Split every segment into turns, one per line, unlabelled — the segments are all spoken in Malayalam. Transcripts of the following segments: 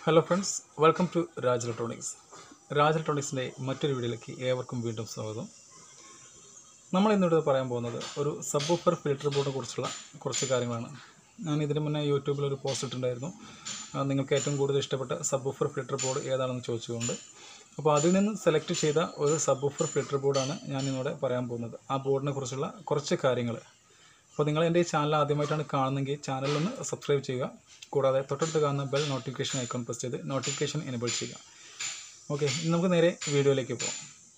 Hello friends, welcome to Raj Electronics. Raj ഇലക്ട്രോണിക്സിൻ്റെ മറ്റൊരു വീഡിയോയിലേക്ക് ഏവർക്കും വീണ്ടും സ്വാഗതം. നമ്മൾ ഇന്നിവിടെ പറയാൻ പോകുന്നത് ഒരു സബ് വൂഫർ ഫിൽറ്റർ ബോർഡിനെ കുറിച്ചുള്ള കുറച്ച് കാര്യങ്ങളാണ്. ഞാൻ ഇതിന് മുന്നേ യൂട്യൂബിൽ ഒരു പോസ്റ്റ് ഇട്ടിട്ടുണ്ടായിരുന്നു, നിങ്ങൾക്ക് ഏറ്റവും കൂടുതൽ ഇഷ്ടപ്പെട്ട സബ് വൂഫർ ഫിൽറ്റർ ബോർഡ് ഏതാണെന്ന് ചോദിച്ചുകൊണ്ട്. അപ്പോൾ അതിൽ നിന്ന് സെലക്ട് ചെയ്ത ഒരു സബ് വൂഫർ ഫിൽറ്റർ ബോർഡാണ് ഞാൻ ഇന്നിവിടെ പറയാൻ പോകുന്നത്. ആ ബോർഡിനെ കുറിച്ചുള്ള കുറച്ച് കാര്യങ്ങൾ. അപ്പോൾ നിങ്ങൾ എൻ്റെ ഈ ചാനൽ ആദ്യമായിട്ടാണ് കാണുന്നതെങ്കിൽ ചാനലൊന്ന് സബ്സ്ക്രൈബ് ചെയ്യുക. കൂടാതെ തൊട്ടടുത്ത് കാണുന്ന ബെൽ നോട്ടിഫിക്കേഷൻ ഐക്കൺ പ്രസ് ചെയ്ത് നോട്ടിഫിക്കേഷൻ എനേബിൾ ചെയ്യുക. ഓക്കെ, ഇനി നമുക്ക് നേരെ വീഡിയോയിലേക്ക് പോകാം.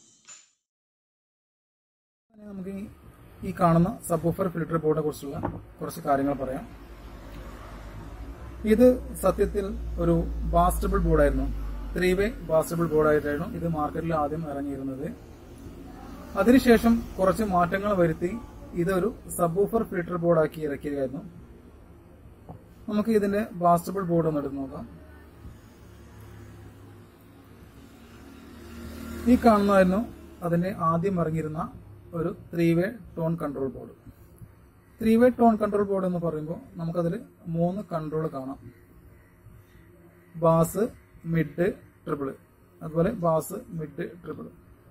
നമുക്ക് ഈ കാണുന്ന സബ് വൂഫർ ഫിൽറ്റർ ബോർഡിനെ കുറിച്ചുള്ള കുറച്ച് കാര്യങ്ങൾ പറയാം. ഇത് സത്യത്തിൽ ഒരു ബാസ്റ്റബിൾ ബോർഡായിരുന്നു. 3-way ബാസ്റ്റബിൾ ബോർഡായിട്ടായിരുന്നു ഇത് മാർക്കറ്റിൽ ആദ്യം ഇറങ്ങിയിരുന്നത്. അതിനുശേഷം കുറച്ച് മാറ്റങ്ങൾ വരുത്തി ഇതൊരു സബ് വൂഫർ ഫിൽറ്റർ ബോർഡാക്കി ഇറക്കിയതായിരുന്നു. നമുക്ക് ഇതിന്റെ ബാസ്റ്റബിൾ ബോർഡ് ഒന്ന് എടുത്ത് നോക്കാം. ഈ കാണുന്നതായിരുന്നു അതിന്റെ ആദ്യം ഇറങ്ങിയിരുന്ന ഒരു 3-way tone control board. 3-way tone control board എന്ന് പറയുമ്പോൾ നമുക്കതിൽ 3 കൺട്രോൾ കാണാം. Bass, mid, treble. അതുപോലെ ബാസ്, മിഡ്, ട്രിപ്പിള്.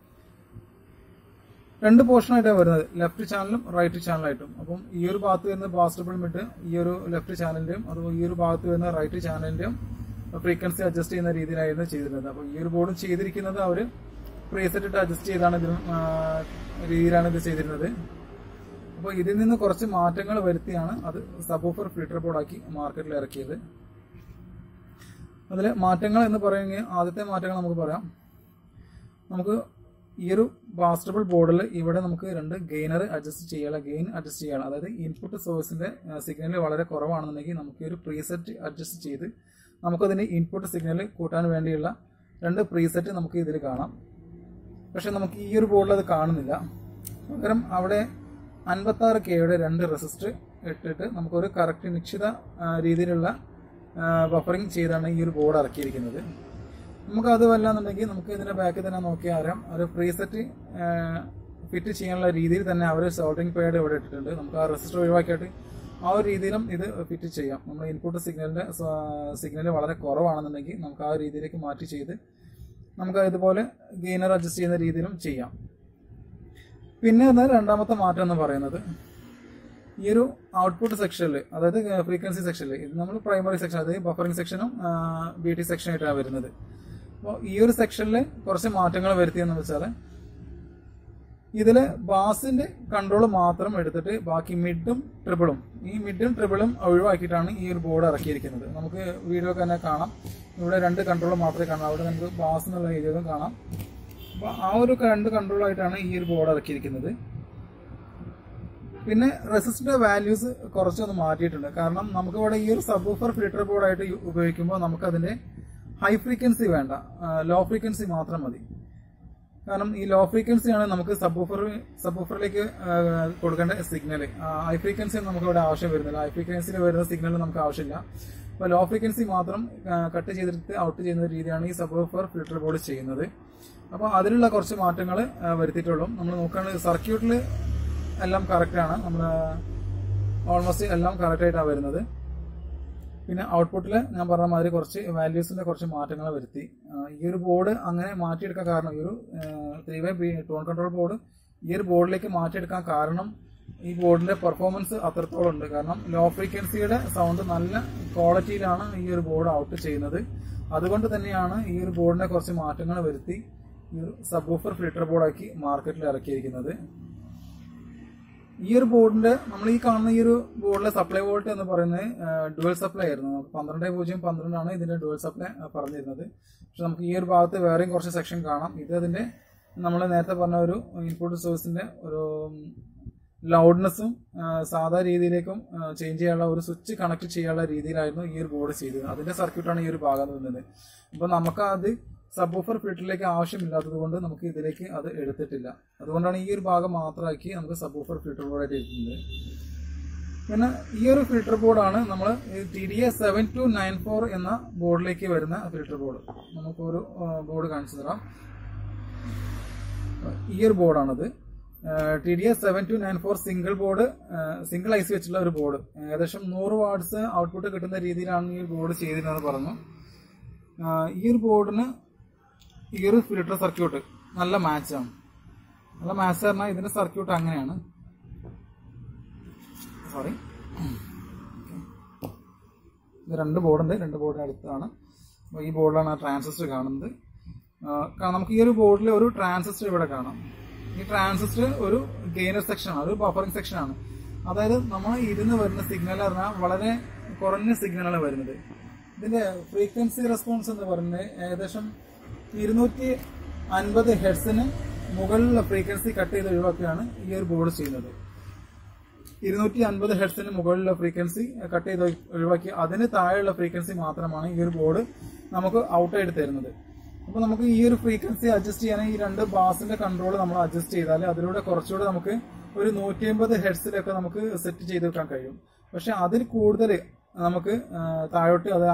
2 പോർഷനായിട്ടാണ് വരുന്നത്, ലെഫ്റ്റ് ചാനലും റൈറ്റ് ചാനലായിട്ടും. അപ്പം ഈ ഒരു ഭാഗത്ത് വരുന്ന ബാസ്റ്റബിൾ മിഡ് ഈ ഒരു ലെഫ്റ്റ് ചാനലിന്റെയും അതുപോലെ ഈ ഒരു ഭാഗത്ത് വരുന്ന റൈറ്റ് ചാനലിന്റെയും ഫ്രീക്വൻസി അഡ്ജസ്റ്റ് ചെയ്യുന്ന രീതിയിലായിരുന്നു ചെയ്തിരുന്നത്. അപ്പോൾ ഈ ഒരു ബോർഡും ചെയ്തിരിക്കുന്നത് അവർ പ്രീസെറ്റ് ഇട്ട് അഡ്ജസ്റ്റ് ചെയ്താണ് രീതിയിലാണ് ഇത് ചെയ്തിരുന്നത്. അപ്പോൾ ഇതിൽ നിന്ന് കുറച്ച് മാറ്റങ്ങൾ വരുത്തിയാണ് അത് സബ് വൂഫർ ഫിൽറ്റർ ബോർഡാക്കി മാർക്കറ്റിൽ ഇറക്കിയത്. അതിലെ മാറ്റങ്ങൾ എന്ന് പറയുമെങ്കിൽ ആദ്യത്തെ മാറ്റങ്ങൾ നമുക്ക് പറയാം. നമുക്ക് ഈ ഒരു ബാസ്റ്റബിൾ ബോർഡിൽ ഇവിടെ നമുക്ക് 2 ഗെയിനർ അഡ്ജസ്റ്റ് ചെയ്യാനുള്ള ഗെയിൻ അഡ്ജസ്റ്റ് ചെയ്യണം. അതായത് ഇൻപുട്ട് സോഴ്സിന്റെ സിഗ്നൽ വളരെ കുറവാണെന്നുണ്ടെങ്കിൽ നമുക്ക് ഈ ഒരു പ്രീസെറ്റ് അഡ്ജസ്റ്റ് ചെയ്ത് നമുക്കതിന്റെ ഇൻപുട്ട് സിഗ്നൽ കൂട്ടാൻ വേണ്ടിയുള്ള 2 പ്രീസെറ്റ് നമുക്ക് ഇതിൽ കാണാം. പക്ഷെ നമുക്ക് ഈ ഒരു ബോർഡിൽ അത് കാണുന്നില്ല. പകരം അവിടെ 56Kയുടെ 2 റെസിസ്റ്റർ ഇട്ടിട്ട് നമുക്കൊരു കറക്റ്റ് നിശ്ചിത രീതിയിലുള്ള ബഫറിംഗ് ചെയ്താണ് ഈ ഒരു ബോർഡ് ഇറക്കിയിരിക്കുന്നത്. നമുക്ക് അത് വല്ലാന്നുണ്ടെങ്കിൽ നമുക്ക് ഇതിന്റെ ബാക്കിൽ തന്നെ നോക്കിയാൽ അറിയാം, ഒരു പ്രീസെറ്റ് ഫിറ്റ് ചെയ്യാനുള്ള രീതിയിൽ തന്നെ അവർ സോൾഡറിംഗ് പാഡ് ഇവിടെ ഇട്ടിട്ടുണ്ട്. നമുക്ക് ആ റെസിസ്റ്റർ ഒഴിവാക്കിയിട്ട് ആ ഒരു രീതിയിലും ഇത് ഫിറ്റ് ചെയ്യാം. നമ്മൾ ഇൻപുട്ട് സിഗ്നൽ വളരെ കുറവാണെന്നുണ്ടെങ്കിൽ നമുക്ക് ആ രീതിയിലേക്ക് മാറ്റി ചെയ്ത് നമുക്ക് ഇതുപോലെ ഗെയിനർ അഡ്ജസ്റ്റ് ചെയ്യുന്ന രീതിയിലും ചെയ്യാം. പിന്നെ രണ്ടാമത്തെ മാറ്റം എന്ന് പറയുന്നത് ഈ ഒരു ഔട്ട്പുട്ട് സെക്ഷനിൽ, അതായത് ഫ്രീക്വൻസി സെക്ഷനിൽ, ഇത് നമ്മൾ പ്രൈമറി സെക്ഷൻ, അതായത് ബഫറിംഗ് സെക്ഷനും BT സെക്ഷനായിട്ടാണ് വരുന്നത്. അപ്പോൾ ഈ ഒരു സെക്ഷനിൽ കുറച്ച് മാറ്റങ്ങൾ വരുത്തിയെന്ന് വെച്ചാൽ ഇതില് ബാസിന്റെ കൺട്രോൾ മാത്രം എടുത്തിട്ട് ബാക്കി മിഡും ട്രിപ്പിളും, ഈ മിഡും ട്രിപ്പിളും ഒഴിവാക്കിയിട്ടാണ് ഈ ഒരു ബോർഡ് ഇറക്കിയിരിക്കുന്നത്. നമുക്ക് വീഡിയോ തന്നെ കാണാം, ഇവിടെ 2 കൺട്രോൾ മാത്രമേ കാണാം. അവിടെ നമുക്ക് ബാസ് എന്നുള്ള ഏരിയയിലും കാണാം. അപ്പൊ ആ ഒരു 2 കൺട്രോൾ ആയിട്ടാണ് ഈ ഒരു ബോർഡ് ഇറക്കിയിരിക്കുന്നത്. പിന്നെ റെസിസ്റ്ററിന്റെ വാല്യൂസ് കുറച്ചൊന്ന് മാറ്റിയിട്ടുണ്ട്. കാരണം നമുക്കിവിടെ ഈ ഒരു സബ് വൂഫർ ഫിൽറ്റർ ബോർഡായിട്ട് ഉപയോഗിക്കുമ്പോൾ നമുക്കതിന്റെ ഹൈ ഫ്രീക്വൻസി വേണ്ട, ലോ ഫ്രീക്വൻസി മാത്രം മതി. കാരണം ഈ ലോ ഫ്രീക്വൻസിയാണ് നമുക്ക് സബ് വൂഫറിലേക്ക് കൊടുക്കേണ്ട സിഗ്നൽ. ഹൈ ഫ്രീക്വൻസി നമുക്ക് ഇവിടെ ആവശ്യം വരുന്നില്ല. ഹൈ ഫ്രീക്വൻസിയിൽ വരുന്ന സിഗ്നൽ നമുക്ക് ആവശ്യമില്ല. അപ്പോൾ ലോ ഫ്രീക്വൻസി മാത്രം കട്ട് ചെയ്തെടുത്ത് ഔട്ട് ചെയ്യുന്ന രീതിയാണ് ഈ സബ് വൂഫർ ഫിൽറ്റർ ബോർഡ് ചെയ്യുന്നത്. അപ്പോൾ അതിലുള്ള കുറച്ച് മാറ്റങ്ങൾ വരുത്തിയിട്ടുള്ളൂ. നമ്മൾ നോക്കുകയാണെങ്കിൽ സർക്യൂട്ടിൽ എല്ലാം കറക്റ്റാണ്, നമ്മൾ ഓൾമോസ്റ്റ് എല്ലാം കറക്റ്റായിട്ടാണ് വരുന്നത്. പിന്നെ ഔട്ട്പുട്ടിൽ ഞാൻ പറഞ്ഞ മാതിരി കുറച്ച് വാല്യൂസിന്റെ കുറച്ച് മാറ്റങ്ങൾ വരുത്തി. ഈ ഒരു ബോർഡ് അങ്ങനെ മാറ്റിയെടുക്കാൻ കാരണം, ഈ ഒരു 3-way ടോൺ കൺട്രോൾ ബോർഡ് ഈ ഒരു ബോർഡിലേക്ക് മാറ്റിയെടുക്കാൻ കാരണം ഈ ബോർഡിന്റെ പെർഫോമൻസ് അത്രത്തോളം ഉണ്ട്. കാരണം ലോ ഫ്രീക്വൻസിയുടെ സൗണ്ട് നല്ല ക്വാളിറ്റിയിലാണ് ഈ ഒരു ബോർഡ് ഔട്ട് ചെയ്യുന്നത്. അതുകൊണ്ട് തന്നെയാണ് ഈ ഒരു ബോർഡിനെ കുറച്ച് മാറ്റങ്ങൾ വരുത്തി ഈ ഒരു സബ് വൂഫർ ഫിൽറ്റർ ബോർഡാക്കി മാർക്കറ്റിൽ ഇറക്കിയിരിക്കുന്നത്. ഈ ഒരു ബോർഡിന്റെ നമ്മൾ ഈ കാണുന്ന ഈ ഒരു ബോർഡിലെ സപ്ലൈ വോൾട്ട് എന്ന് പറയുന്നത് ഡുവൽ സപ്ലൈ ആയിരുന്നു. 12.012 ആണ് ഇതിന്റെ ഡുവൽ സപ്ലൈ പറഞ്ഞിരുന്നത്. പക്ഷെ നമുക്ക് ഈ ഒരു ഭാഗത്ത് വേറെയും കുറച്ച് സെക്ഷൻ കാണാം. ഇത് അതിന്റെ നമ്മൾ നേരത്തെ പറഞ്ഞ ഒരു ഇൻപുട്ട് സോഴ്സിന്റെ ഒരു ലൗഡ്നെസ്സും സാധാ രീതിയിലേക്കും ചേഞ്ച് ചെയ്യാനുള്ള ഒരു സ്വിച്ച് കണക്ട് ചെയ്യാനുള്ള രീതിയിലായിരുന്നു ഈ ഒരു ബോർഡ് ചെയ്തത്. അതിന്റെ സർക്യൂട്ടാണ് ഈ ഒരു ഭാഗം വരുന്നത്. അപ്പൊ നമുക്ക് അത് സബ് വൂഫർ ഫിൽറ്ററിലേക്ക് ആവശ്യമില്ലാത്തത് കൊണ്ട് നമുക്ക് ഇതിലേക്ക് അത് എടുത്തിട്ടില്ല. അതുകൊണ്ടാണ് ഈ ഒരു ഭാഗം മാത്രമാക്കി നമുക്ക് സബ് വൂഫർ ഫിൽറ്റർ ബോർഡായിട്ട് ഇരിക്കുന്നത്. പിന്നെ ഈ ഒരു ഫിൽറ്റർ ബോർഡാണ് നമ്മൾ TDA7294 എന്ന ബോർഡിലേക്ക് വരുന്ന ഫിൽറ്റർ ബോർഡ്. നമുക്കൊരു ബോർഡ് കാണിച്ചു തരാം. ഈ ഒരു ബോർഡാണത്. TDA7294 single board, single IC വെച്ചുള്ള ഒരു ബോർഡ്. ഏകദേശം 100 വാട്ട്സ് ഔട്ട്പുട്ട് കിട്ടുന്ന രീതിയിലാണ് ഈ ബോർഡ് ചെയ്തിരുന്നത് പറഞ്ഞു. ഈ ഒരു ബോർഡിന് ഈ ഒരു ഫിൽട്ടർ സർക്യൂട്ട് നല്ല മാച്ചാണ്. നല്ല മാച്ച് പറഞ്ഞാൽ ഇതിന്റെ സർക്യൂട്ട് അങ്ങനെയാണ്. സോറി, ഇത് 2 ബോർഡുണ്ട്. 2 ബോർഡിന് അടുത്താണ്. അപ്പോൾ ഈ ബോർഡിലാണ് ആ ട്രാൻസിസ്റ്റർ കാണുന്നത്. നമുക്ക് ഈ ഒരു ബോർഡിൽ ഒരു ട്രാൻസിസ്റ്റർ ഇവിടെ കാണാം. ഈ ട്രാൻസിസ്റ്റർ ഒരു ഗെയിനർ സെക്ഷനാണ്, ഒരു ബഫറിംഗ് സെക്ഷനാണ്. അതായത് നമ്മൾ ഇരുന്ന് വരുന്ന സിഗ്നൽ പറഞ്ഞാൽ വളരെ കുറഞ്ഞ സിഗ്നലാണ് വരുന്നത്. ഇതിന്റെ ഫ്രീക്വൻസി റെസ്പോൺസ് എന്ന് പറയുന്നത് ഏകദേശം 250 ഹെർട്സിന് മുകളിലുള്ള ഫ്രീക്വൻസി കട്ട് ചെയ്ത് ഒഴിവാക്കുകയാണ് ഈ ഒരു ബോർഡ് ചെയ്യുന്നത്. 250 ഹെർട്സിന് മുകളിലുള്ള ഫ്രീക്വൻസി കട്ട് ചെയ്ത് ഒഴിവാക്കി അതിന് താഴെയുള്ള ഫ്രീക്വൻസി മാത്രമാണ് ഈ ഒരു ബോർഡ് നമുക്ക് ഔട്ടായിട്ട് തരുന്നത്. അപ്പൊ നമുക്ക് ഈ ഒരു ഫ്രീക്വൻസി അഡ്ജസ്റ്റ് ചെയ്യാൻ ഈ 2 ബാസിന്റെ കൺട്രോൾ നമ്മൾ അഡ്ജസ്റ്റ് ചെയ്താൽ അതിലൂടെ കുറച്ചുകൂടെ നമുക്ക് ഒരു 150 ഹെർട്സിലൊക്കെ നമുക്ക് സെറ്റ് ചെയ്ത് വെക്കാൻ കഴിയും. പക്ഷെ അതിൽ കൂടുതൽ നമുക്ക് താഴോട്ട് അത്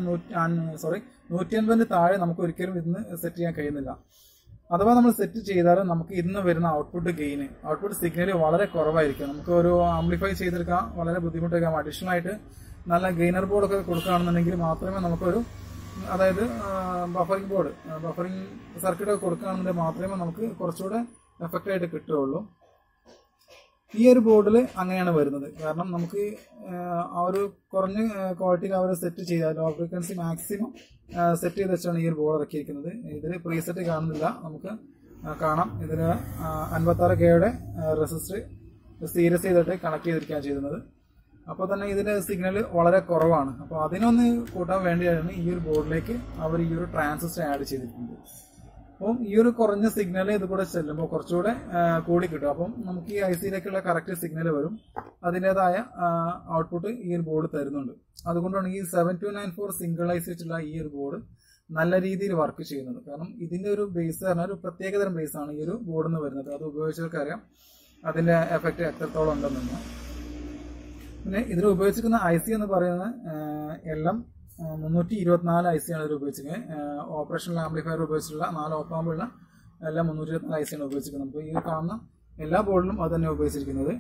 150 താഴെ നമുക്ക് ഒരിക്കലും ഇതിന് സെറ്റ് ചെയ്യാൻ കഴിയുന്നില്ല. അഥവാ നമ്മൾ സെറ്റ് ചെയ്താലും നമുക്ക് ഇന്ന് വരുന്ന ഔട്ട്പുട്ട് സിഗ്നൽ വളരെ കുറവായിരിക്കും. നമുക്ക് ഒരു ആംപ്ലിഫൈ ചെയ്തെടുക്കാൻ വളരെ ബുദ്ധിമുട്ടൊക്കെ. അഡീഷണൽ ആയിട്ട് നല്ല ഗെയിനർ ബോർഡൊക്കെ കൊടുക്കുകയാണെന്നുണ്ടെങ്കിൽ മാത്രമേ നമുക്കൊരു, അതായത് ബഫറിംഗ് സർക്യൂട്ട് ഒക്കെ കൊടുക്കുകയാണെന്നുണ്ടെങ്കിൽ മാത്രമേ നമുക്ക് കുറച്ചുകൂടെ എഫക്റ്റ് ആയിട്ട് കിട്ടുകയുള്ളൂ. ഈ ഒരു ബോർഡിൽ അങ്ങനെയാണ് വരുന്നത്. കാരണം നമുക്ക് ആ ഒരു കുറഞ്ഞ ക്വാളിറ്റിയിൽ അവർ സെറ്റ് ചെയ്താൽ ലോ ഫ്രീക്വൻസി മാക്സിമം സെറ്റ് ചെയ്ത് വെച്ചാണ് ഈ ഒരു ബോർഡ് ഇറക്കിയിരിക്കുന്നത്. ഇതിൽ പ്രീസെറ്റ് കാണുന്നില്ല, നമുക്ക് കാണാം. ഇതിൽ 56K റെസിസ്റ്റർ സീരീസ് ചെയ്തിട്ട് കണക്ട് ചെയ്തിരിക്കുകയാണ് ചെയ്യുന്നത്. അപ്പോൾ തന്നെ ഇതിന്റെ സിഗ്നൽ വളരെ കുറവാണ്. അപ്പോൾ അതിനൊന്ന് കൂട്ടാൻ വേണ്ടിയാണ് ഈ ഒരു ബോർഡിലേക്ക് അവർ ഈ ഒരു ട്രാൻസിസ്റ്റർ ആഡ് ചെയ്തിരിക്കുന്നത്. അപ്പം ഈ ഒരു കുറഞ്ഞ സിഗ്നൽ ഇത് കൂടെ ചെല്ലുമ്പോൾ കുറച്ചുകൂടെ കൂടി കിട്ടും. അപ്പം നമുക്ക് ഈ IC-യിലേക്കുള്ള കറക്റ്റ് സിഗ്നൽ വരും. അതിൻ്റെതായ ഔട്ട്പുട്ട് ഈ ഒരു ബോർഡ് തരുന്നുണ്ട്. അതുകൊണ്ടാണ് ഈ 7294 സിംഗിൾ IC വെച്ചുള്ള ഈ ഒരു ബോർഡ് നല്ല രീതിയിൽ വർക്ക് ചെയ്യുന്നത്. കാരണം ഇതിന്റെ ഒരു ബേസ് പറഞ്ഞാൽ ഒരു പ്രത്യേകതരം ബേസ് ആണ് ഈ ഒരു ബോർഡിൽ നിന്ന് വരുന്നത്. അത് ഉപയോഗിച്ചവർക്കറിയാം അതിന്റെ എഫക്റ്റ് എത്രത്തോളം ഉണ്ടെന്ന്. പിന്നെ ഇതിൽ ഉപയോഗിച്ചിരിക്കുന്ന IC എന്ന് പറയുന്നത് എല്ലാം 324 IC ആണ് ഇതിൽ ഉപയോഗിച്ചിരിക്കുന്നത്. ഓപ്പറേഷണൽ ആംപ്ലിഫയർ ഉപയോഗിച്ചിട്ടുള്ള 4 ഓപ്പാമ്പുള്ള എല്ലാം 324 IC ആണ് ഉപയോഗിച്ചിരിക്കുന്നത്. നമുക്ക് ഈ കാണുന്ന എല്ലാ ബോർഡിലും അത് തന്നെ ഉപയോഗിച്ചിരിക്കുന്നത്.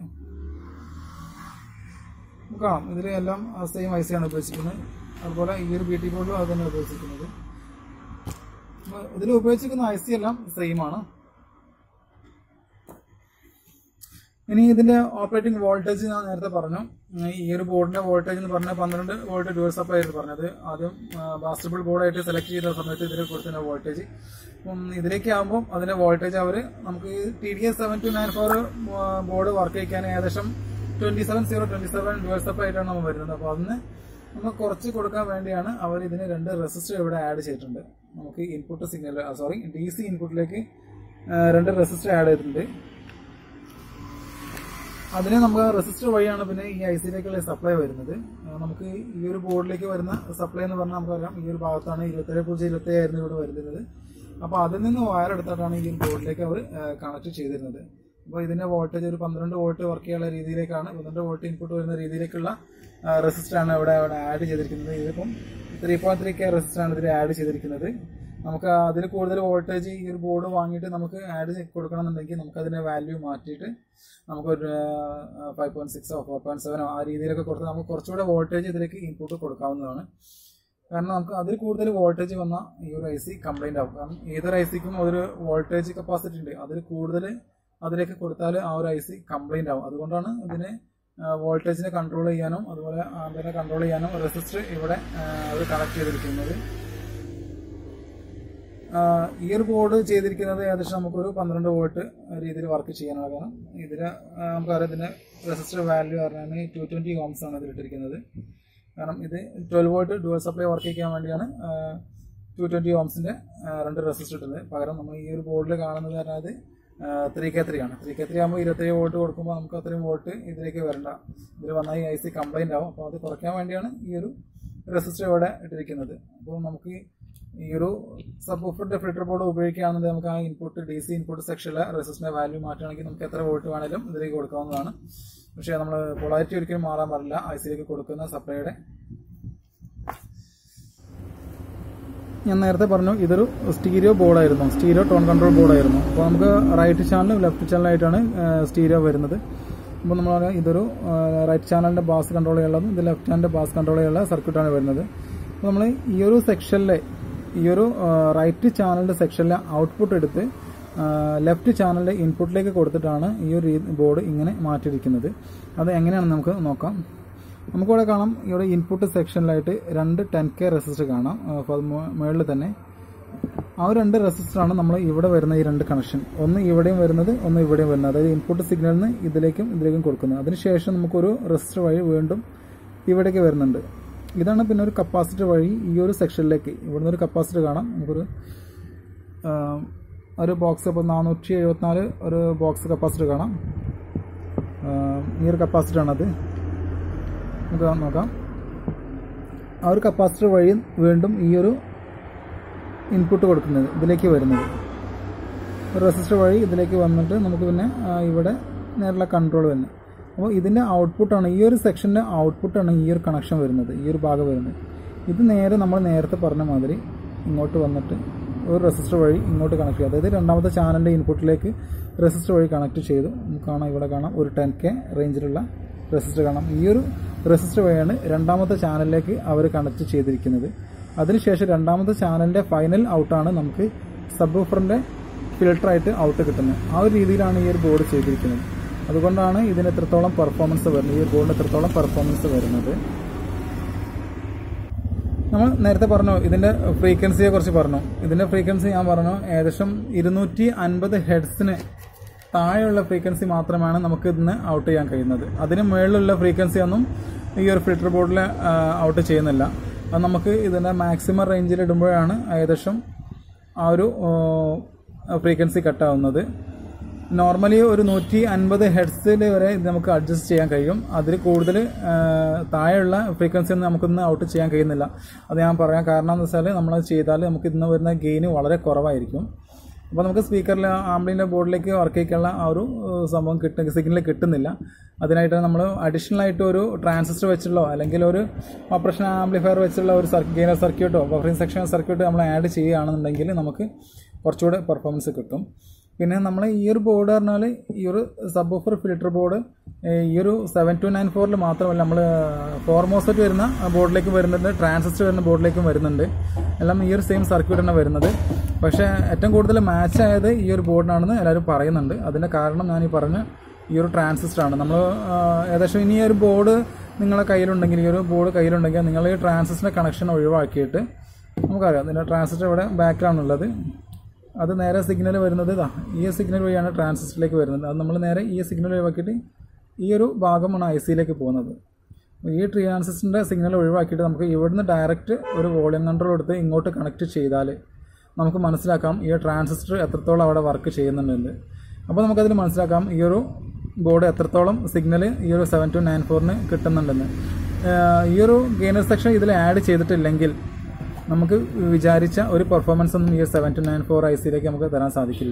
കാണാം, ഇതിൽ എല്ലാം സെയിം IC ആണ് ഉപയോഗിച്ചിരിക്കുന്നത്. അതുപോലെ ഈ ഒരു BT ബോർഡിലും അത് തന്നെ ഉപയോഗിച്ചിരിക്കുന്നത്. ഇതിൽ ഉപയോഗിച്ചിരിക്കുന്ന IC എല്ലാം സെയിം ആണ്. ഇനി ഇതിന്റെ ഓപ്പറേറ്റിംഗ് വോൾട്ടേജ് ഞാൻ നേരത്തെ പറഞ്ഞു. ഈ ഒരു ബോർഡിന്റെ വോൾട്ടേജ് എന്ന് പറഞ്ഞാൽ 12 വോൾട്ട് ഡ്യുവൽ സപ്ലൈ ആയിട്ട് പറഞ്ഞത്. ആദ്യം ബാസ്റ്റബിൾ ബോർഡായിട്ട് സെലക്ട് ചെയ്ത സമയത്ത് ഇതിൽ കൊടുക്കുന്ന വോൾട്ടേജ്. അപ്പം ഇതിലേക്ക് ആകുമ്പോൾ അതിന്റെ വോൾട്ടേജ് നമുക്ക് TDS 7294 ബോർഡ് വർക്ക് ചെയ്യിക്കാൻ ഏകദേശം 27027 ഡ്യുവൽ സപ്ലൈ ആയിട്ടാണ് നമ്മൾ വരുന്നത്. അപ്പോൾ അതിന് നമ്മൾ കുറച്ച് കൊടുക്കാൻ വേണ്ടിയാണ് അവർ ഇതിന് 2 റെസിസ്റ്റർ ഇവിടെ ആഡ് ചെയ്തിട്ടുണ്ട്. നമുക്ക് ഇൻപുട്ട് സിഗ്നൽ DC ഇൻപുട്ടിലേക്ക് 2 റെസിസ്റ്റർ ആഡ് ചെയ്തിട്ടുണ്ട്. അതിന് നമുക്ക് റെസിസ്റ്റർ വഴിയാണ് പിന്നെ ഈ IC-യിലേക്കുള്ള സപ്ലൈ വരുന്നത്. നമുക്ക് ഈ ഒരു ബോർഡിലേക്ക് വരുന്ന സപ്ലൈ എന്ന് പറഞ്ഞാൽ നമുക്കറിയാം ഈ ഒരു ഭാഗത്താണ് 27.27 ആയിരുന്നു ഇവിടെ വരുന്നത്. അപ്പോൾ അതിൽ നിന്ന് വയർ എടുത്തിട്ടാണ് ഈ ഒരു ബോർഡിലേക്ക് അവർ കണക്ട് ചെയ്തിരുന്നത്. അപ്പോൾ ഇതിന്റെ വോൾട്ടേജ് ഒരു 12 വോൾട്ട് വർക്ക് ചെയ്യാനുള്ള രീതിയിലേക്കാണ്, 12 വോൾട്ട് ഇൻപുട്ട് വരുന്ന രീതിയിലേക്കുള്ള റെസിസ്റ്ററാണ് ഇവിടെ ആഡ് ചെയ്തിരിക്കുന്നത്. ഇതിപ്പം 3.3K റെസിസ്റ്ററാണ് ഇതിൽ ആഡ് ചെയ്തിരിക്കുന്നത്. നമുക്ക് അതിൽ കൂടുതൽ വോൾട്ടേജ് ഈ ഒരു ബോർഡ് വാങ്ങിയിട്ട് നമുക്ക് ആഡ് കൊടുക്കണമെന്നുണ്ടെങ്കിൽ നമുക്ക് അതിന്റെ വാല്യൂ മാറ്റിയിട്ട് നമുക്കൊരു 5.6 4.7 ആ രീതിയിലൊക്കെ കൊടുത്ത് നമുക്ക് കുറച്ചുകൂടെ വോൾട്ടേജ് ഇതിലേക്ക് ഇൻപുട്ട് കൊടുക്കാവുന്നതാണ്. കാരണം നമുക്ക് അതിൽ കൂടുതൽ വോൾട്ടേജ് വന്നാൽ ഈ ഒരു IC കംപ്ലൈന്റ് ആവും. കാരണം ഏതൊരു IC-ക്കും ഒരു വോൾട്ടേജ് കപ്പാസിറ്റി ഉണ്ട്. അതിൽ കൂടുതൽ അതിലേക്ക് കൊടുത്താൽ ആ ഒരു IC കംപ്ലൈന്റ് ആവും. അതുകൊണ്ടാണ് ഇതിനെ വോൾട്ടേജിനെ കൺട്രോൾ ചെയ്യാനും അതുപോലെ ആംപിയറിനെ കൺട്രോൾ ചെയ്യാനും റെസിസ്റ്റർ ഇവിടെ അവർ കണക്ട് ചെയ്തിരിക്കുന്നത്. ഈ ഒരു ബോർഡ് ചെയ്തിരിക്കുന്നത് ഏകദേശം നമുക്കൊരു 12 വോൾട്ട് രീതിയിൽ വർക്ക് ചെയ്യാനാണ്. കാരണം ഇതിന് നമുക്കറിയാം ഇതിന്റെ റെസിസ്റ്റർ വാല്യൂ പറഞ്ഞാൽ 220 ohms ആണ് ഇതിലിട്ടിരിക്കുന്നത്. കാരണം ഇത് 12 വോൾട്ട് ഡുവൽ സപ്ലൈ വർക്ക് ചെയ്യാൻ വേണ്ടിയാണ് 220 ohmsന്റെ 2 റെസിസ്റ്റർ ഇട്ടുന്നത്. പകരം നമ്മൾ ഈ ഒരു ബോർഡിൽ കാണുന്നത് പറഞ്ഞാൽ 3K3 ആണ്. 3K3 ആകുമ്പോൾ 27 വോൾട്ട് കൊടുക്കുമ്പോൾ നമുക്ക് അത്രയും വോൾട്ട് ഇതിലേക്ക് വരണ്ട. ഇതിൽ വന്നാൽ ഈ IC കംപ്ലൈന്റ് ആവും. അപ്പോൾ അത് കുറയ്ക്കാൻ വേണ്ടിയാണ് ഈ ഒരു റെസിസ്റ്റർ ഇവിടെ ഇട്ടിരിക്കുന്നത്. അപ്പോൾ നമുക്ക് ഈ ഒരു സബ്വൂഫറിന്റെ ഫിൽട്ടർ ബോർഡ് ഉപയോഗിക്കുകയാണെന്നുണ്ടെങ്കിൽ നമുക്ക് ആ ഇൻപുട്ട് DC ഇൻപുട്ട് സെക്ഷനിലെ റെസിസ്റ്ററിന്റെ വാല്യൂ മാറ്റുകയാണെങ്കിൽ നമുക്ക് എത്ര വോൾട്ട് വേണേലും ഇതിലേക്ക് കൊടുക്കാവുന്നതാണ്. പക്ഷേ നമ്മൾ പൊളാരിറ്റി ഒരിക്കലും മാറാൻ പാടില്ല IC-യിലേക്ക് കൊടുക്കുന്ന സപ്ലൈയുടെ. ഞാൻ നേരത്തെ പറഞ്ഞു ഇതൊരു സ്റ്റീരിയോ ബോർഡായിരുന്നു, സ്റ്റീരിയോ ടോൺ കൺട്രോൾ ബോർഡായിരുന്നു. അപ്പോൾ നമുക്ക് റൈറ്റ് ചാനലും ലെഫ്റ്റ് ചാനലായിട്ടാണ് സ്റ്റീരിയോ വരുന്നത്. അപ്പോൾ നമ്മൾ ഇതൊരു റൈറ്റ് ചാനലിന്റെ ബാസ് കൺട്രോൾ ചെയ്യാനുള്ളതും ഇത് ലെഫ്റ്റ് ചാനലിന്റെ ബാസ് കൺട്രോൾ ചെയ്യാനുള്ള സർക്യൂട്ടാണ് വരുന്നത്. അപ്പോൾ നമ്മൾ ഈ ഒരു സെക്ഷനിലെ ഈ ഒരു റൈറ്റ് ചാനലിൻ്റെ സെക്ഷനിലെ ഔട്ട്പുട്ട് എടുത്ത് ലെഫ്റ്റ് ചാനലിൻ്റെ ഇൻപുട്ടിലേക്ക് കൊടുത്തിട്ടാണ് ഈ ഒരു ബോർഡ് ഇങ്ങനെ മാറ്റിയിരിക്കുന്നത്. അത് എങ്ങനെയാണെന്ന് നമുക്ക് നോക്കാം. നമുക്കിവിടെ കാണാം, ഇവിടെ ഇൻപുട്ട് സെക്ഷനിലായിട്ട് 2 10K റെസിസ്റ്റർ കാണാം മുകളിൽ തന്നെ. ആ 2 റെസിസ്റ്ററാണ് നമ്മൾ ഇവിടെ വരുന്ന ഈ 2 കണക്ഷൻ. ഒന്ന് ഇവിടെയും വരുന്നത്, ഒന്ന് ഇവിടെയും വരുന്നത്. അതായത് ഇൻപുട്ട് സിഗ്നലിന് ഇതിലേക്കും കൊടുക്കുന്നത്. അതിനുശേഷം നമുക്കൊരു റെസിസ്റ്റർ വഴി വീണ്ടും ഇവിടേക്ക് വരുന്നുണ്ട്. ഇതാണ് പിന്നെ ഒരു കപ്പാസിറ്റർ വഴി ഈ ഒരു സെക്ഷനിലേക്ക്. ഇവിടുന്ന് ഒരു കപ്പാസിറ്റർ കാണാം. നമുക്കൊരു ഒരു ബോക്സ്, ഇപ്പോൾ 474 ഒരു ബോക്സ് കപ്പാസിറ്റർ കാണാം. ഈ ഒരു കപ്പാസിറ്ററാണത്. നമുക്ക് നോക്കാം. ആ ഒരു കപ്പാസിറ്റർ വഴി വീണ്ടും ഈ ഒരു ഇൻപുട്ട് കൊടുക്കുന്നത് ഇതിലേക്ക് വരുന്നത്. ഒരു റെസിസ്റ്റർ വഴി ഇതിലേക്ക് വന്നിട്ട് നമുക്ക് പിന്നെ ഇവിടെ നേരെയുള്ള കൺട്രോൾ വരുന്നത്. അപ്പോൾ ഇതിൻ്റെ ഔട്ട്പുട്ടാണ്, ഈ ഒരു സെക്ഷൻ്റെ ഔട്ട്പുട്ടാണ് ഈ ഒരു കണക്ഷൻ വരുന്നത്, ഈ ഒരു ഭാഗം വരുന്നത്. ഇത് നേരെ നമ്മൾ നേരത്തെ പറഞ്ഞ മാതിരി ഇങ്ങോട്ട് വന്നിട്ട് ഒരു റെസിസ്റ്റർ വഴി ഇങ്ങോട്ട് കണക്ട് ചെയ്യും. അതായത് രണ്ടാമത്തെ ചാനലിൻ്റെ ഇൻപുട്ടിലേക്ക് റെസിസ്റ്റർ വഴി കണക്ട് ചെയ്തു. നമുക്ക് കാണാം, ഇവിടെ കാണാം ഒരു 10K റേഞ്ചിലുള്ള റെസിസ്റ്റർ കാണാം. ഈ ഒരു റെസിസ്റ്റർ വഴിയാണ് രണ്ടാമത്തെ ചാനലിലേക്ക് അവർ കണക്ട് ചെയ്തിരിക്കുന്നത്. അതിനുശേഷം രണ്ടാമത്തെ ചാനലിൻ്റെ ഫൈനൽ ഔട്ടാണ് നമുക്ക് സബ് വൂഫറിൻ്റെ ഫിൽട്ടറായിട്ട് ഔട്ട് കിട്ടുന്നത്. ആ ഒരു രീതിയിലാണ് ഈ ഒരു ബോർഡ് ചെയ്തിരിക്കുന്നത്. അതുകൊണ്ടാണ് ഇതിന് എത്രത്തോളം പെർഫോമൻസ് വരുന്നത്, ഈ ഒരു ബോർഡിന് എത്രത്തോളം പെർഫോമൻസ് വരുന്നത്. നമ്മൾ നേരത്തെ പറഞ്ഞു, ഇതിൻ്റെ ഫ്രീക്വൻസിയെ കുറിച്ച് പറഞ്ഞു. ഇതിൻ്റെ ഫ്രീക്വൻസി ഞാൻ പറഞ്ഞു ഏകദേശം 250 ഹെർട്സിന് താഴെയുള്ള ഫ്രീക്വൻസി മാത്രമാണ് നമുക്ക് ഇതിന് ഔട്ട് ചെയ്യാൻ കഴിയുന്നത്. അതിന് മുകളിലുള്ള ഫ്രീക്വൻസി ഒന്നും ഈ ഒരു ഫിൽട്ടർ ബോർഡിൽ ഔട്ട് ചെയ്യുന്നില്ല. അത് നമുക്ക് ഇതിൻ്റെ മാക്സിമം റേഞ്ചിൽ ഇടുമ്പോഴാണ് ഏകദേശം ആ ഒരു ഫ്രീക്വൻസി കട്ടാവുന്നത്. നോർമലി ഒരു 150 ഹെർട്സിൽ വരെ ഇത് നമുക്ക് അഡ്ജസ്റ്റ് ചെയ്യാൻ കഴിയും. അതിൽ കൂടുതൽ താഴെയുള്ള ഫ്രീക്വൻസി ഒന്നും നമുക്കൊന്ന് ഔട്ട് ചെയ്യാൻ കഴിയുന്നില്ല. അത് ഞാൻ പറയാം. കാരണം എന്ന് വെച്ചാൽ നമ്മളത് ചെയ്താൽ നമുക്ക് ഇന്ന് വരുന്ന ഗെയിന് വളരെ കുറവായിരിക്കും. അപ്പോൾ നമുക്ക് സ്പീക്കറിൽ ആംപ്ലിൻ്റെ ബോർഡിലേക്ക് വർക്ക് ചെയ്യിക്കാനുള്ള ആ ഒരു സംഭവം സിഗ്നൽ കിട്ടുന്നില്ല. അതിനായിട്ട് നമ്മൾ അഡീഷണൽ ആയിട്ട് ഒരു ട്രാൻസിസ്റ്റർ വെച്ചുള്ളോ അല്ലെങ്കിൽ ഒരു ഓപ്പറേഷൻ ആംപ്ലിഫയർ വെച്ചുള്ള ഒരു ഗെയിനർ സർക്യൂട്ടോ ബഫറിംഗ് സെക്ഷൻ സർക്യൂട്ടോ നമ്മൾ ആഡ് ചെയ്യുകയാണെന്നുണ്ടെങ്കിൽ നമുക്ക് കുറച്ചുകൂടെ പെർഫോമൻസ് കിട്ടും. പിന്നെ നമ്മൾ ഈ ഒരു ബോർഡ് പറഞ്ഞാൽ ഈ ഒരു സബ് വൂഫർ ഫിൽട്ടർ ബോർഡ് ഈ ഒരു 7294 മാത്രമല്ല, നമ്മൾ 4 MOSFET വരുന്ന ബോർഡിലേക്ക് വരുന്നുണ്ട്, ട്രാൻസിസ്റ്റർ വരുന്ന ബോർഡിലേക്കും വരുന്നുണ്ട്. എല്ലാം ഈ ഒരു സെയിം സർക്യൂട്ട് തന്നെ വരുന്നത്. പക്ഷേ ഏറ്റവും കൂടുതൽ മാച്ച് ആയത് ഈ ഒരു ബോർഡിനാണെന്ന് എല്ലാവരും പറയുന്നുണ്ട്. അതിൻ്റെ കാരണം ഞാൻ ഈ പറഞ്ഞ ഈ ഒരു ട്രാൻസിസ്റ്ററാണ്. നമ്മൾ ഏകദേശം ഇനി ഈ ഒരു ബോർഡ് നിങ്ങളുടെ കയ്യിലുണ്ടെങ്കിൽ, ഈ ഒരു ബോർഡ് കയ്യിലുണ്ടെങ്കിൽ നിങ്ങൾ ഈ ട്രാൻസിസ്റ്ററിൻ്റെ കണക്ഷൻ ഒഴിവാക്കിയിട്ട്, നമുക്കറിയാം ഇതിൻ്റെ ട്രാൻസിസ്റ്റർ ഇവിടെ ബാക്കിലാണുള്ളത്. അത് നേരെ സിഗ്നൽ വരുന്നത് ഈ സിഗ്നൽ വഴിയാണ് ട്രാൻസിസ്റ്ററിലേക്ക് വരുന്നത്. അത് നമ്മൾ നേരെ ഈ സിഗ്നൽ ഒഴിവാക്കിയിട്ട് ഈ ഒരു ഭാഗമാണ് IC-യിലേക്ക് പോകുന്നത്. ഈ ട്രാൻസിസ്റ്ററിൻ്റെ സിഗ്നൽ ഒഴിവാക്കിയിട്ട് നമുക്ക് ഇവിടുന്ന് ഡയറക്റ്റ് ഒരു വോളിയം കൺട്രോൾ എടുത്ത് ഇങ്ങോട്ട് കണക്ട് ചെയ്താൽ നമുക്ക് മനസ്സിലാക്കാം ഈ ട്രാൻസിസ്റ്റർ എത്രത്തോളം അവിടെ വർക്ക് ചെയ്യുന്നുണ്ടെന്ന്. അപ്പോൾ നമുക്കതിൽ മനസ്സിലാക്കാം ഈ ഒരു ബോർഡ് എത്രത്തോളം സിഗ്നൽ ഈ ഒരു 7294 കിട്ടുന്നുണ്ടെന്ന്. ഈ ഒരു ഗെയിനർ സെക്ഷൻ ഇതിൽ ആഡ് ചെയ്തിട്ടില്ലെങ്കിൽ നമുക്ക് വിചാരിച്ച ഒരു പെർഫോമൻസ് ഒന്നും ഈ 7294 IC-യിലേക്ക് നമുക്ക് തരാൻ സാധിക്കില്ല.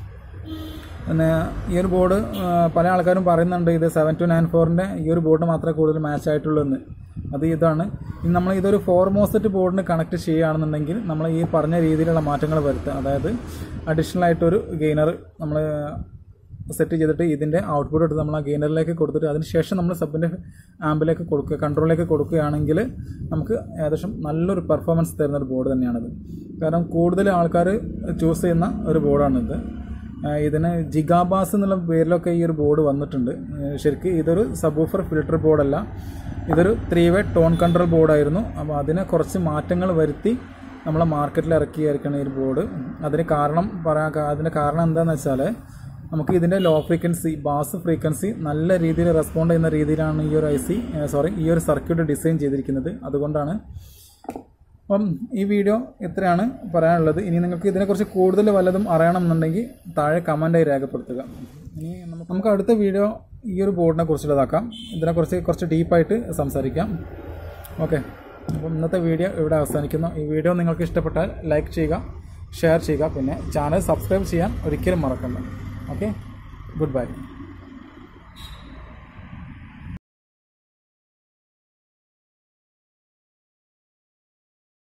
പിന്നെ ഈ ഒരു ബോർഡ് പല ആൾക്കാരും പറയുന്നുണ്ട് ഇത് 7294-ൻ്റെ ഈ ഒരു ബോർഡ് മാത്രമേ കൂടുതൽ മാച്ച് ആയിട്ടുള്ളൂ എന്ന്. അത് ഇതാണ്. ഇനി നമ്മൾ ഇതൊരു 4 MOSFET ബോർഡിന് കണക്ട് ചെയ്യുകയാണെന്നുണ്ടെങ്കിൽ നമ്മൾ ഈ പറഞ്ഞ രീതിയിലുള്ള മാറ്റങ്ങൾ വരുത്തുക. അതായത് അഡീഷണൽ ആയിട്ടൊരു ഗെയിനർ നമ്മൾ സെറ്റ് ചെയ്തിട്ട് ഇതിൻ്റെ ഔട്ട്പുട്ട് എടുത്ത് നമ്മൾ ആ ഗെയിനറിലേക്ക് കൊടുത്തിട്ട് അതിനുശേഷം നമ്മൾ സബിൻ്റെ ആമ്പിലേക്ക് കൊടുക്കുക, കൺട്രോളിലേക്ക് കൊടുക്കുകയാണെങ്കിൽ നമുക്ക് ഏകദേശം നല്ലൊരു പെർഫോമൻസ് തരുന്ന ഒരു ബോർഡ് തന്നെയാണിത്. കാരണം കൂടുതൽ ആൾക്കാർ ചൂസ് ചെയ്യുന്ന ഒരു ബോർഡാണിത്. ഇതിന് ജിഗാബാസ് എന്നുള്ള പേരിലൊക്കെ ഈ ഒരു ബോർഡ് വന്നിട്ടുണ്ട്. ശരിക്കും ഇതൊരു സബ് വൂഫർ ഫിൽട്ടർ ബോർഡല്ല, ഇതൊരു 3-way ടോൺ കൺട്രോൾ ബോർഡായിരുന്നു. അപ്പോൾ അതിനെ കുറച്ച് മാറ്റങ്ങൾ വരുത്തി നമ്മളെ മാർക്കറ്റിൽ ഇറക്കിയായിരിക്കണം ഈ ഒരു ബോർഡ്. അതിൻ്റെ കാരണം എന്താണെന്ന് വെച്ചാൽ നമുക്ക് ഇതിൻ്റെ ലോ ഫ്രീക്വൻസി, ബാസ് ഫ്രീക്വൻസി നല്ല രീതിയിൽ റെസ്പോണ്ട് ചെയ്യുന്ന രീതിയിലാണ് ഈ ഒരു ഈ ഒരു സർക്യൂട്ട് ഡിസൈൻ ചെയ്തിരിക്കുന്നത്. അതുകൊണ്ടാണ്. അപ്പം ഈ വീഡിയോ ഇത്രയാണ് പറയാനുള്ളത്. ഇനി നിങ്ങൾക്ക് ഇതിനെക്കുറിച്ച് കൂടുതൽ വല്ലതും അറിയണമെന്നുണ്ടെങ്കിൽ താഴെ കമൻറ്റായി രേഖപ്പെടുത്തുക. ഇനി നമുക്ക് അടുത്ത വീഡിയോ ഈ ഒരു ബോർഡിനെ കുറിച്ചുള്ളതാക്കാം. ഇതിനെക്കുറിച്ച് കുറച്ച് ഡീപ്പായിട്ട് സംസാരിക്കാം. ഓക്കെ, അപ്പം ഇന്നത്തെ വീഡിയോ ഇവിടെ അവസാനിക്കുന്നു. ഈ വീഡിയോ നിങ്ങൾക്ക് ഇഷ്ടപ്പെട്ടാൽ ലൈക്ക് ചെയ്യുക, ഷെയർ ചെയ്യുക, പിന്നെ ചാനൽ സബ്സ്ക്രൈബ് ചെയ്യാൻ ഒരിക്കലും മറക്കണ്ട. Okay, goodbye.